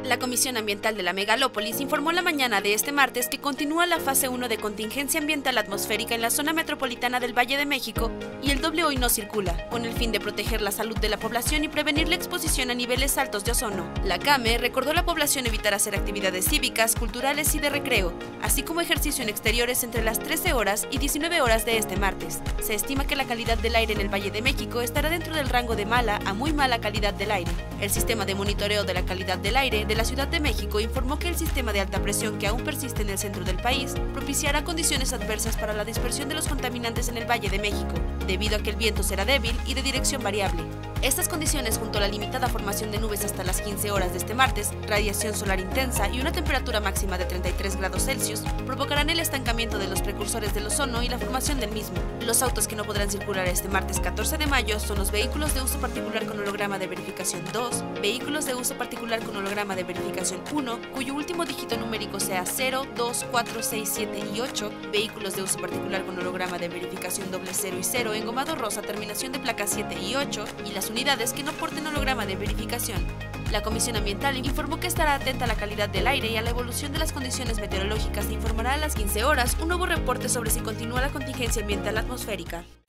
La Comisión Ambiental de la Megalópolis informó la mañana de este martes que continúa la fase 1 de contingencia ambiental atmosférica en la zona metropolitana del Valle de México y el doble hoy no circula, con el fin de proteger la salud de la población y prevenir la exposición a niveles altos de ozono. La CAME recordó a la población evitar hacer actividades cívicas, culturales y de recreo, así como ejercicio en exteriores entre las 13 horas y 19 horas de este martes. Se estima que la calidad del aire en el Valle de México estará dentro del rango de mala a muy mala calidad del aire. El sistema de monitoreo de la calidad del aire de la Ciudad de México informó que el sistema de alta presión que aún persiste en el centro del país propiciará condiciones adversas para la dispersión de los contaminantes en el Valle de México, debido a que el viento será débil y de dirección variable. Estas condiciones, junto a la limitada formación de nubes hasta las 15 horas de este martes, radiación solar intensa y una temperatura máxima de 33 grados Celsius, provocarán el estancamiento de los precursores del ozono y la formación del mismo. Los autos que no podrán circular este martes 14 de mayo son los vehículos de uso particular con holograma de verificación 2, vehículos de uso particular con holograma de verificación 1, cuyo último dígito numérico sea 0, 2, 4, 6, 7 y 8, vehículos de uso particular con holograma de verificación 00 y 0, engomado rosa, terminación de placa 7 y 8, y las unidades que no porten holograma de verificación. La Comisión Ambiental informó que estará atenta a la calidad del aire y a la evolución de las condiciones meteorológicas e informará a las 15 horas un nuevo reporte sobre si continúa la contingencia ambiental atmosférica.